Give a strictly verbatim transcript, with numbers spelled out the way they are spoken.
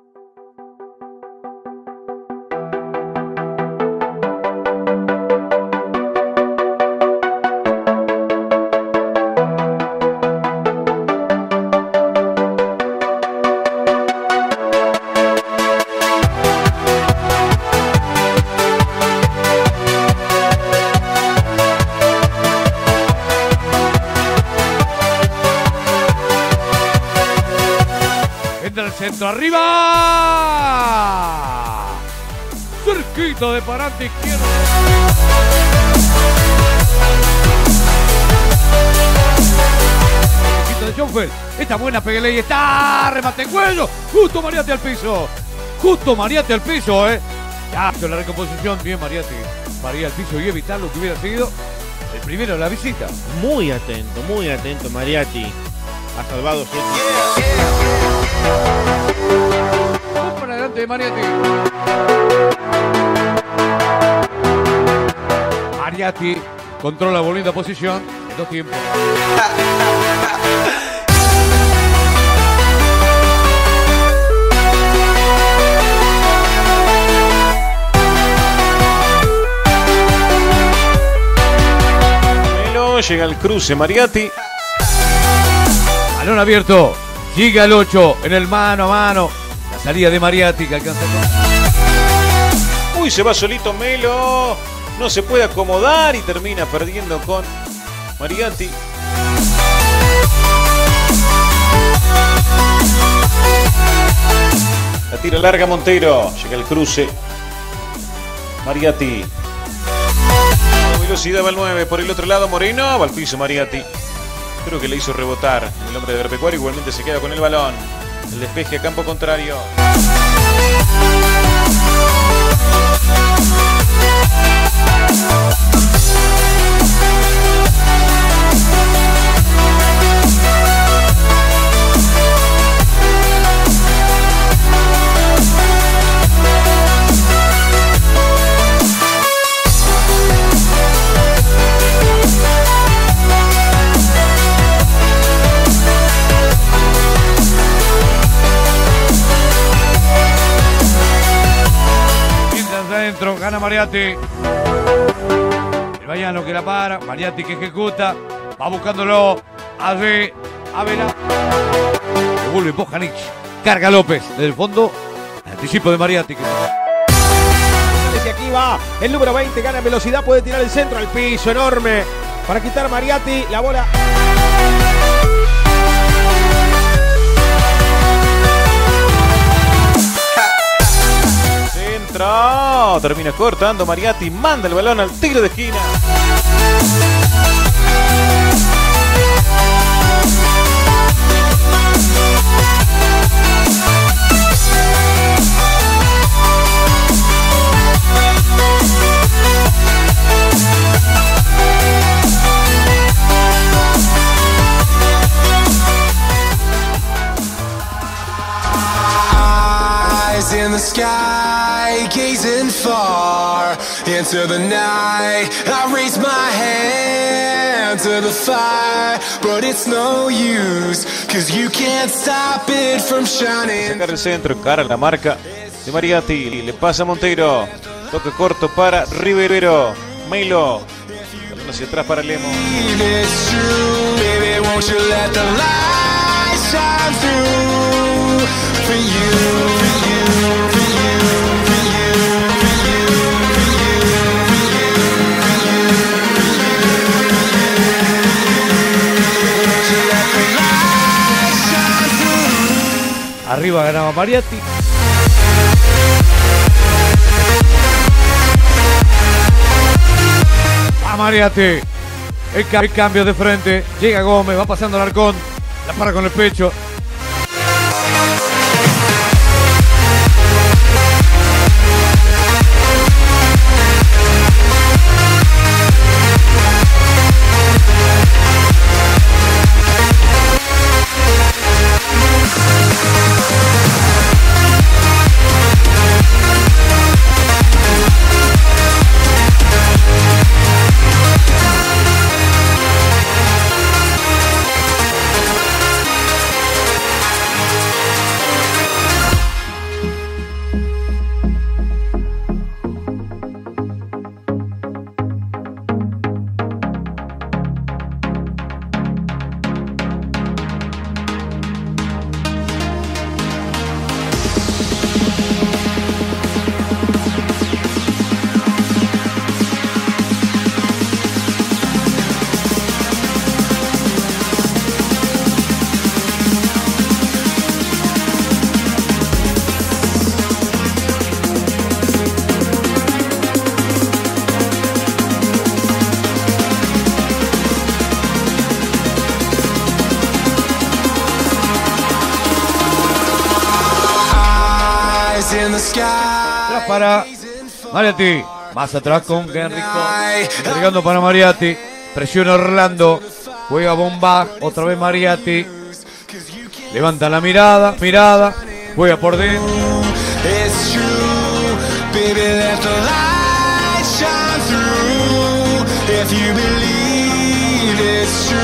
Centro arriba. Cerquito de parante izquierdo. Cerquito de Schoenfeld. Esta buena peguele y está. Remate en cuello. Justo Mariatti al piso. Justo Mariatti al piso, eh. Ya, la recomposición. Bien Mariatti. Para ir al piso y evitar lo que hubiera sido el primero de la visita. Muy atento, muy atento Mariatti. Ha salvado siempre. Vamos para adelante de Mariatti. Mariatti controla la bonita posición en dos tiempos. Melo, llega el cruce Mariatti. Balón abierto. Llega el ocho en el mano a mano. La salida de Mariatti que alcanza. Uy, se va solito Melo. No se puede acomodar y termina perdiendo con Mariatti. La tira larga Monteiro. Llega el cruce. Mariatti. A velocidad va el nueve. Por el otro lado Moreno. Va al piso Mariatti. Creo que le hizo rebotar el hombre de Agropecuario. Igualmente se queda con el balón. El despeje a campo contrario. Adentro, gana Mariatti. El Baiano que la para, Mariatti que ejecuta, va buscándolo, allí, Ávila. Devuelve Bojanic, carga López, desde el fondo, anticipo de Mariatti. Desde aquí va el número veinte, gana en velocidad, puede tirar el centro al piso, enorme, para quitar Mariatti, la bola. Centro, termina cortando Mariatti, manda el balón al tiro de esquina. In the sky, gazing far into the night, I raise my hand to the fire, but it's no use, cause you can't stop it from shining. Sacar el centro, cara a la marca de Mariatti, le pasa a Monteiro, toque corto para Rivero, Melo, balón hacia atrás para Lemo. It's true, baby, won't you let the light shine through for you. Arriba ganaba Mariatti. A Mariatti. El, ca el cambio de frente. Llega Gómez, va pasando el Arcón. La para con el pecho. Eyes in the sky. Atrás para Mariatti. Más atrás con Henrico. Entregando para Mariatti. Presiona Orlando. Juega Bomba. Otra vez Mariatti. Levanta la mirada. Mirada. Juega por dentro. It's true, baby, let the light shine through. If you believe it's true.